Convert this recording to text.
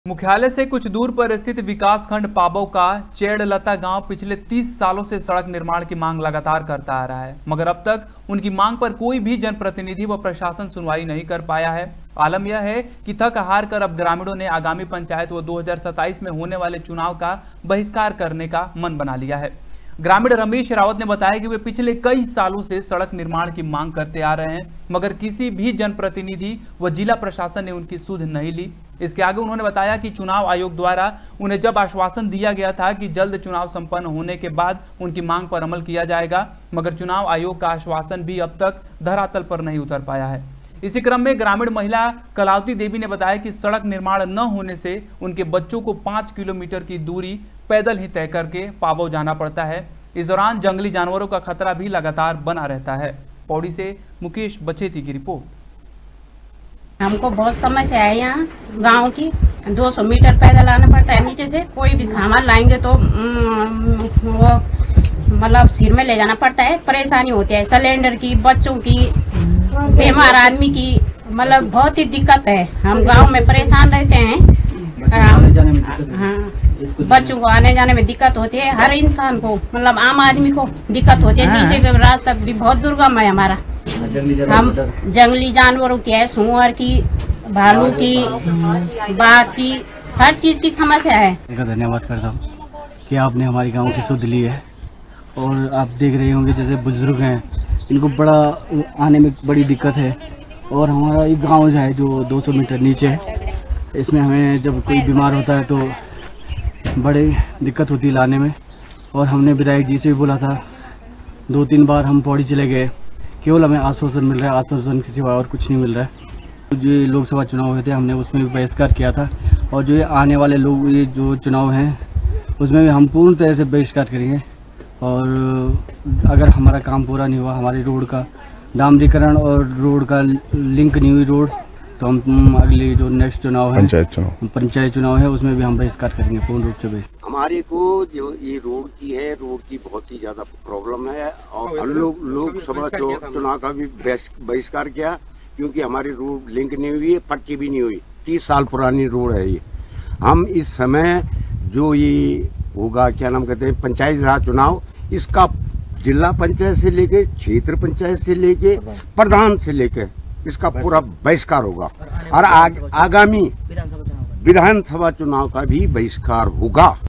मुख्यालय से कुछ दूर पर स्थित विकासखंड पाबौ का चेड़लता गांव पिछले 30 सालों से सड़क निर्माण की मांग लगातार करता आ रहा है, मगर अब तक उनकी मांग पर कोई भी जनप्रतिनिधि व प्रशासन सुनवाई नहीं कर पाया है। आलम यह है कि थक हार कर अब ग्रामीणों ने आगामी पंचायत व 2027 में होने वाले चुनाव का बहिष्कार करने का मन बना लिया है। ग्रामीण रमेश रावत ने बताया कि वे पिछले कई सालों से सड़क निर्माण की मांग करते आ रहे हैं, मगर किसी भी जनप्रतिनिधि व जिला प्रशासन ने उनकी सुध नहीं ली। इसके आगे उन्होंने बताया कि चुनाव आयोग द्वारा उन्हें जब आश्वासन दिया गया था कि जल्द चुनाव संपन्न होने के बाद उनकी मांग पर अमल किया जाएगा, मगर चुनाव आयोग का आश्वासन भी अब तक धरातल पर नहीं उतर पाया है। इसी क्रम में ग्रामीण महिला कलावती देवी ने बताया कि सड़क निर्माण न होने से उनके बच्चों को 5 किलोमीटर की दूरी पैदल ही तय करके पाबौ जाना पड़ता है। इस दौरान जंगली जानवरों का खतरा भी लगातार बना रहता है। पौड़ी से मुकेश बचेती की रिपोर्ट। हमको बहुत समस्या है यहाँ गांव की। 200 मीटर पैदल आना पड़ता है नीचे से। कोई भी सामान लाएंगे तो वो मतलब सिर में ले जाना पड़ता है। परेशानी होती है सिलेंडर की, बच्चों की, बीमार आदमी की, मतलब बहुत ही दिक्कत है। हम गांव में परेशान रहते हैं। हाँ, बच्चों को आने जाने में दिक्कत होती है। हर इंसान को मतलब आम आदमी को दिक्कत होती है। नीचे का रास्ता भी बहुत दुर्गम है हमारा। हम जंगली जानवरों की है, सुअर की, भालू की, बाघ की, हर चीज की समस्या है। धन्यवाद करता हूँ कि आपने हमारी गांव की सुध ली है। और आप देख रहे होंगे जैसे बुजुर्ग हैं, इनको बड़ा आने में बड़ी दिक्कत है। और हमारा एक गांव है जो 200 मीटर नीचे है, इसमें हमें जब कोई बीमार होता है तो बड़ी दिक्कत होती है लाने में। और हमने विधायक जी से भी बोला था, 2-3 बार हम पौड़ी चले गए, केवल हमें आश्वासन मिल रहा है, आश्वासन के सिवा और कुछ नहीं मिल रहा है। जो लोकसभा चुनाव हुए थे हमने उसमें भी बहिष्कार किया था, और जो ये आने वाले लोग ये जो चुनाव हैं उसमें भी हम पूर्ण तरह से बहिष्कार करेंगे। और अगर हमारा काम पूरा नहीं हुआ, हमारी रोड का डामरीकरण और रोड का लिंक नहीं हुई रोड, तो हम अगली जो नेक्स्ट चुनाव है पंचायत चुनाव है उसमें भी हम बहिष्कार करेंगे, पूर्ण रूप से बहिष्कार। हमारे को जो ये रोड की बहुत ही ज्यादा प्रॉब्लम है। और हम लोग लोकसभा चुनाव का भी बहिष्कार किया, क्योंकि हमारी रोड लिंक नहीं हुई है, पक्की भी नहीं हुई। 30 साल पुरानी रोड है ये। हम इस समय जो ये होगा, क्या नाम कहते हैं, पंचायत राज चुनाव, इसका जिला पंचायत से लेके, क्षेत्र पंचायत से लेके, प्रधान से लेके इसका पूरा बहिष्कार होगा। और आगामी विधानसभा चुनाव का भी बहिष्कार होगा।